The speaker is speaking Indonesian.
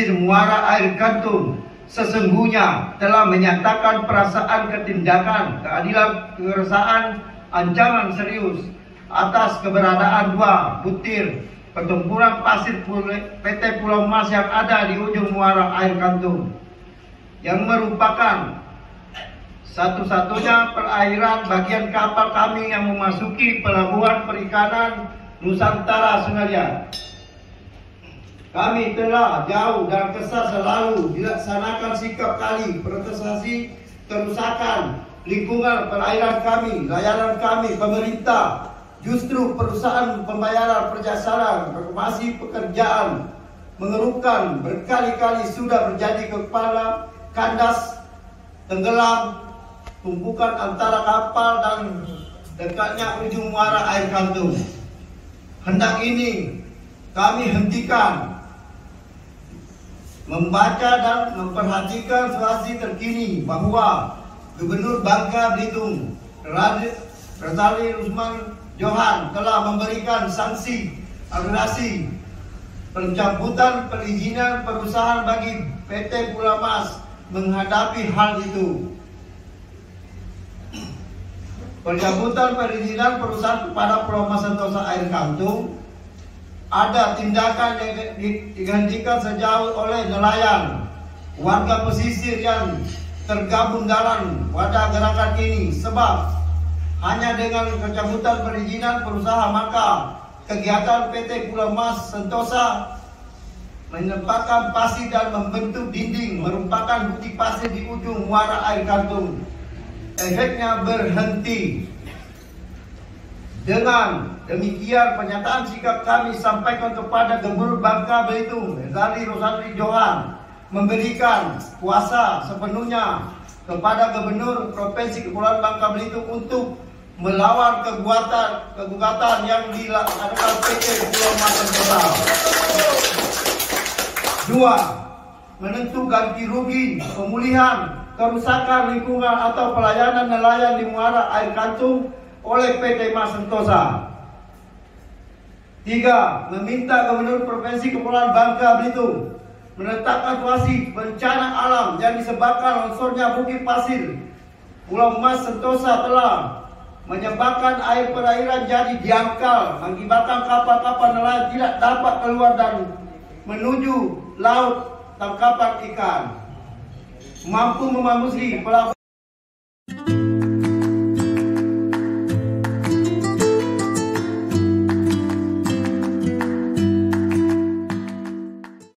pesisir muara air Kantung sesungguhnya telah menyatakan perasaan ketindakan, keadilan, keresahan, ancaman serius atas keberadaan 2 butir pertempuran pasir PT Pulau Mas yang ada di ujung muara air Kantung, yang merupakan satu-satunya perairan bagian kapal kami yang memasuki pelabuhan perikanan Nusantara Sungalia. Kami telah jauh dan kesal selalu dilaksanakan sikap kali protestasi kerusakan lingkungan perairan kami, layanan kami, pemerintah. Justru perusahaan pembayaran perjalanan reklamasi pekerjaan mengeluhkan berkali-kali sudah terjadi kepada kandas, tenggelam, tumpukan antara kapal dan dekatnya ujung muara air Kantung. Hendak ini kami hentikan membaca dan memperhatikan situasi terkini bahwa Gubernur Bangka Belitung Razali Rusman Johan telah memberikan sanksi administrasi pencabutan perizinan perusahaan bagi PT Pulau Mas menghadapi hal itu. Pencabutan perizinan perusahaan kepada Pulau Mas Sentosa Air Kantung, ada tindakan yang dihentikan sejauh oleh nelayan, warga pesisir yang tergabung dalam wadah gerakan ini, sebab hanya dengan pencabutan perizinan perusahaan maka kegiatan PT Pulau Mas Sentosa menempatkan pasir dan membentuk dinding merupakan bukti pasir di ujung muara air Kantung. Efeknya berhenti. Dengan demikian pernyataan sikap kami sampaikan kepada Gubernur Bangka Belitung Razali Rusman Johan memberikan kuasa sepenuhnya kepada Gubernur Provinsi Kepulauan Bangka Belitung untuk melawan kegugatan yang dilakukan PT Pulau Mas Sentosa. 2. Menentu ganti rugi pemulihan kerusakan lingkungan atau pelayanan nelayan di muara air Kantung oleh PT Mas Sentosa. 3. Meminta Gubernur Provinsi Kepulauan Bangka Belitung menetapkan situasi bencana alam yang disebabkan longsornya bukit pasir Pulau Mas Sentosa telah menyebabkan air perairan jadi dangkal, mengakibatkan kapal-kapal nelayan tidak dapat keluar dan menuju laut tangkapan ikan, mampu memasuki pelabuhan